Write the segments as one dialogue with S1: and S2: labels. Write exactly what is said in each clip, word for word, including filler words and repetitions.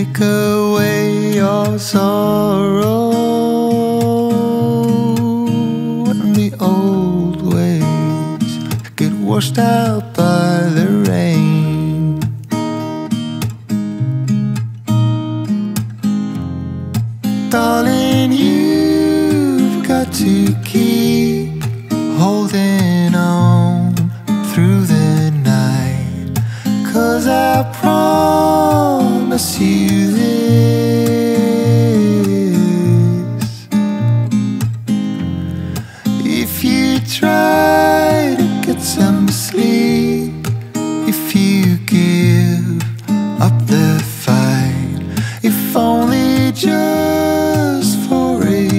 S1: take away your sorrow, and the old ways get washed out by the rain. Darling, you've got to keep holding on through the night, 'cause I promise you this: if you try to get some sleep, if you give up the fight, if only just for a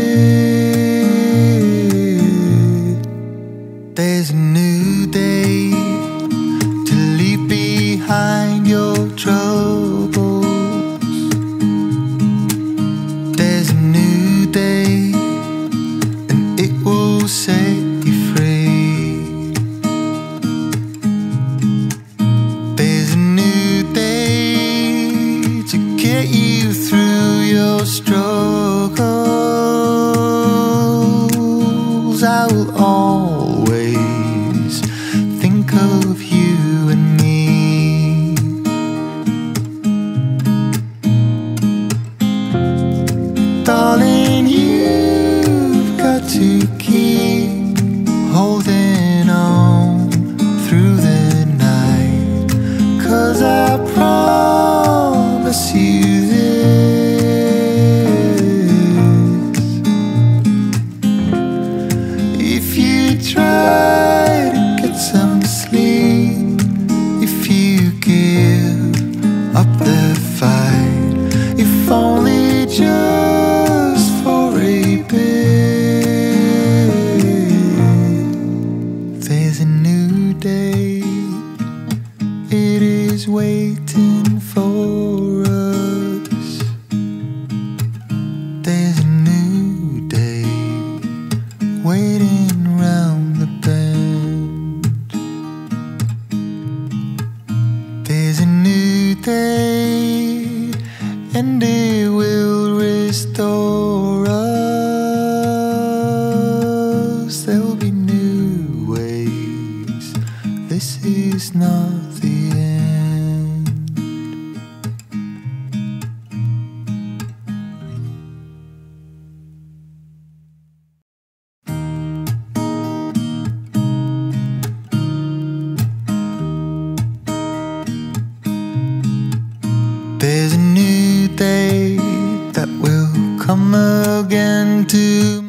S1: bit, there's a new day to leave behind your troubles. There's a new day, and it will set you free. There's a new day to get you through your struggles. I will always think of you and me. Darling, you've got to keep holding on through the night, 'cause I promise you this: if you try to get some sleep, if you give up the fight, if only just for a bit, there's a new day, it is waiting for us. There's a new day waiting round the bend. There's a new day, and it will restore us. There'll be new ways. This is not the end. There's a new day that will come again to